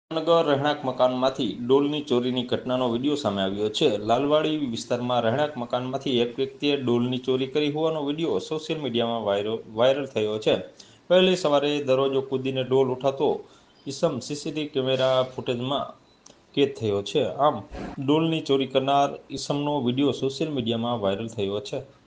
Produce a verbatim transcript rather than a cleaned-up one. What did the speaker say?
નગર રહેણાંક મકાનમાંથી ડોલની ચોરીની ઘટનાનો વિડીયો સામે આવ્યો છે. લાલવાડી વિસ્તારમાં રહેણાંક મકાનમાંથી એક વ્યક્તિએ ડોલની ચોરી કરી હોવાનો વિડીયો સોશિયલ મીડિયામાં વાયરલ વાયરલ થયો છે. વહેલી સવારે દરવાજો કૂદીને ડોલ ઉઠાવતો ઈસમ સીસીટીવી કેમેરા ફૂટેજમાં કેદ થયો છે. આમ ડોલની ચોરી કરનાર ઈસમનો વિડીયો સોશિયલ મીડિયામાં વાયરલ થયો છે.